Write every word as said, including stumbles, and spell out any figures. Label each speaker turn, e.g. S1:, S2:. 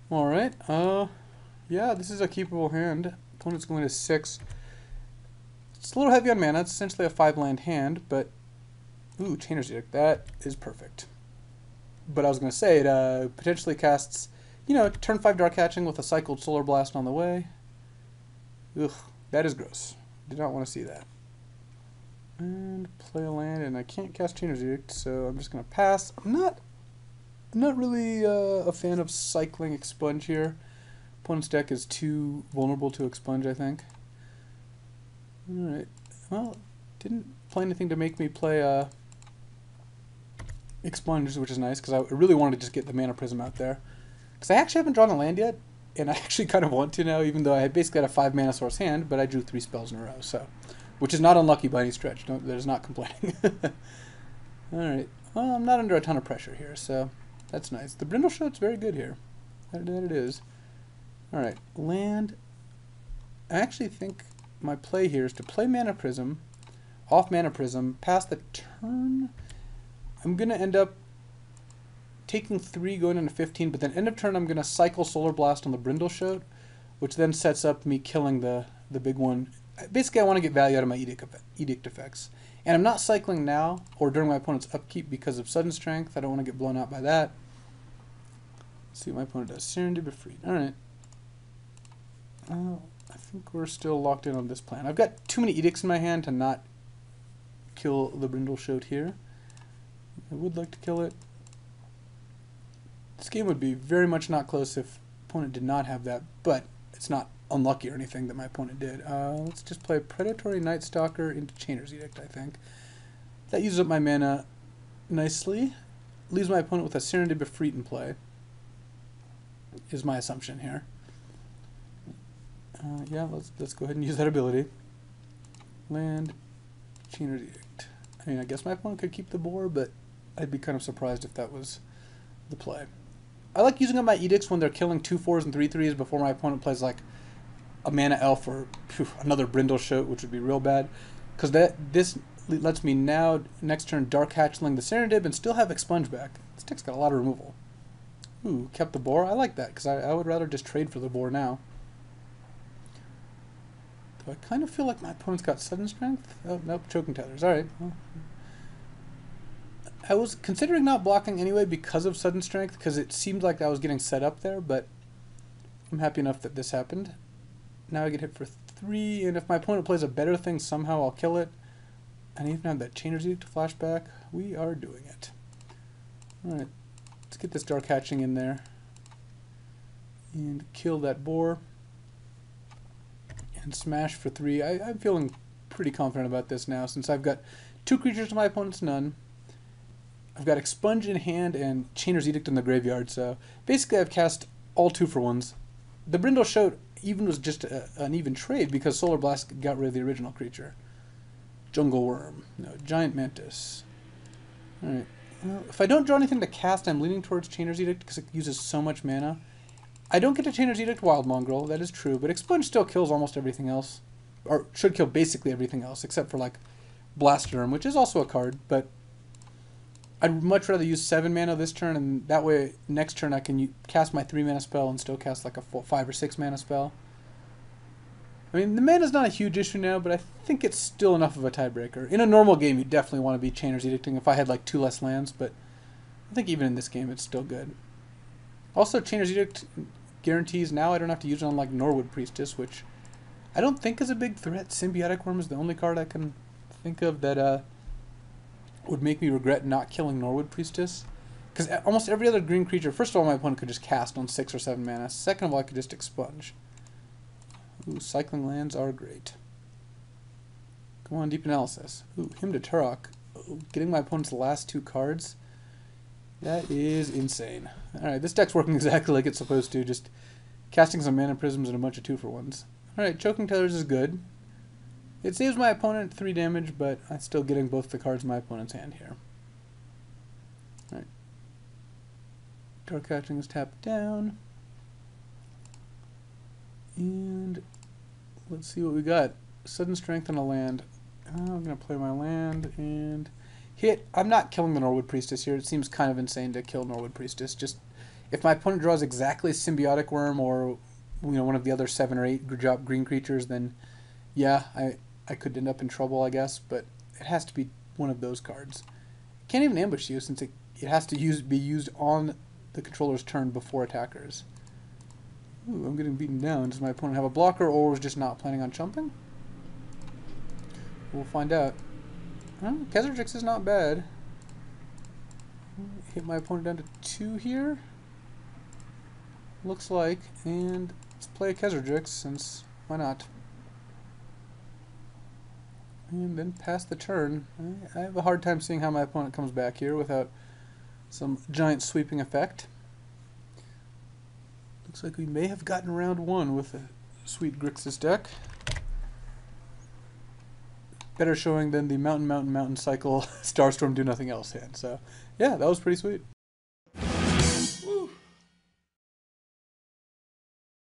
S1: Alright, uh, yeah, this is a keepable hand. Opponent's going to six. It's a little heavy on mana. It's essentially a five land hand, but ooh, Chainer's Edict. That is perfect. But I was going to say, it uh, potentially casts, you know, turn five Dark Hatching with a cycled Solar Blast on the way. Ugh, that is gross. Did not want to see that. And play a land, and I can't cast Chainer's Edict, so I'm just going to pass. I'm not, I'm not really uh, a fan of cycling Expunge here. Opponent's deck is too vulnerable to Expunge, I think. Alright, well, didn't play anything to make me play uh, Expunge, which is nice, because I really wanted to just get the Mana Prism out there. Because I actually haven't drawn a land yet, and I actually kind of want to now, even though I had basically had a five mana source hand, but I drew three spells in a row, so. Which is not unlucky by any stretch, don't, that is not complaining. Alright, well, I'm not under a ton of pressure here, so that's nice. The Brindle Shot's very good here. That, that it is. Alright, land. I actually think my play here is to play Mana Prism, off Mana Prism, pass the turn. I'm going to end up taking three, going into fifteen, but then end of turn I'm going to cycle Solar Blast on the Brindle Shoat, which then sets up me killing the, the big one. Basically, I want to get value out of my edict, edict effects. And I'm not cycling now, or during my opponent's upkeep because of Sudden Strength. I don't want to get blown out by that. Let's see what my opponent does. Serendipity Befried. Alright. Uh, I think we're still locked in on this plan. I've got too many edicts in my hand to not kill the Brindle Shoat here. I would like to kill it. This game would be very much not close if opponent did not have that, but it's not unlucky or anything that my opponent did. Uh, let's just play Predatory Night Stalker into Chainer's Edict, I think. That uses up my mana nicely. Leaves my opponent with a Serendipity Befried in play, is my assumption here. Uh, yeah, let's let's go ahead and use that ability. Land, Chainer's Edict. I mean, I guess my opponent could keep the boar, but I'd be kind of surprised if that was the play. I like using up my edicts when they're killing two fours and three threes before my opponent plays like a mana elf or phew, another Brindle Shoat, which would be real bad. Because that this lets me now next turn Dark Hatchling the Serendib and still have Expunge back. This deck's got a lot of removal. Ooh, kept the boar. I like that because I, I would rather just trade for the boar now. Do I kind of feel like my opponent's got Sudden Strength? Oh, nope, Choking Tethers. Alright. Well, I was considering not blocking anyway because of Sudden Strength, because it seemed like I was getting set up there, but I'm happy enough that this happened. Now I get hit for three, and if my opponent plays a better thing, somehow I'll kill it. And even have that Chainer's Edict to flashback. We are doing it. Alright, let's get this Dark Hatching in there. And kill that boar. And smash for three. I, I'm feeling pretty confident about this now, since I've got two creatures to my opponent's none. I've got Expunge in hand and Chainer's Edict in the graveyard, so basically I've cast all two for ones. The Brindle Shoat even was just a, an even trade because Solar Blast got rid of the original creature. Jungle Worm. No, Giant Mantis. Alright. Well, if I don't draw anything to cast, I'm leaning towards Chainer's Edict because it uses so much mana. I don't get to Chainer's Edict Wild Mongrel, that is true, but Expunge still kills almost everything else. Or should kill basically everything else, except for like Blastoderm, which is also a card, but I'd much rather use seven mana this turn, and that way next turn I can cast my three mana spell and still cast like a four, five or six mana spell. I mean, the mana's not a huge issue now, but I think it's still enough of a tiebreaker. In a normal game, you definitely want to be Chainer's Edicting if I had like two less lands, but I think even in this game it's still good. Also, Chainer's Edict guarantees now I don't have to use it on like Norwood Priestess, which I don't think is a big threat. Symbiotic Worm is the only card I can think of that uh, would make me regret not killing Norwood Priestess. Because almost every other green creature, first of all, my opponent could just cast on six or seven mana. Second of all, I could just expunge. Ooh, cycling lands are great. Come on, Deep Analysis. Ooh, Hymn to Turok. Ooh, getting my opponent's last two cards. That is insane. Alright, this deck's working exactly like it's supposed to, just casting some mana prisms and a bunch of two for ones. Alright, Choking Tethers is good. It saves my opponent three damage, but I'm still getting both the cards in my opponent's hand here. Alright. Dark Hatching is tapped down. And let's see what we got. Sudden Strength on a land. Oh, I'm going to play my land and hit. I'm not killing the Norwood Priestess here. It seems kind of insane to kill Norwood Priestess. Just If my opponent draws exactly Symbiotic Worm or you know one of the other seven or eight drop green creatures, then yeah, I I could end up in trouble, I guess. But it has to be one of those cards. Can't even ambush you since it it has to use be used on the controller's turn before attackers. Ooh, I'm getting beaten down. Does my opponent have a blocker or was just not planning on jumping? We'll find out. Well, Kezardrix is not bad. Hit my opponent down to two here. Looks like. And let's play a Kezardrix since why not? And then pass the turn. I have a hard time seeing how my opponent comes back here without some giant sweeping effect. Looks like we may have gotten round one with a sweet Grixis deck. Better showing than the Mountain, Mountain, Mountain Cycle Starstorm Do Nothing Else hand. So, yeah, that was pretty sweet.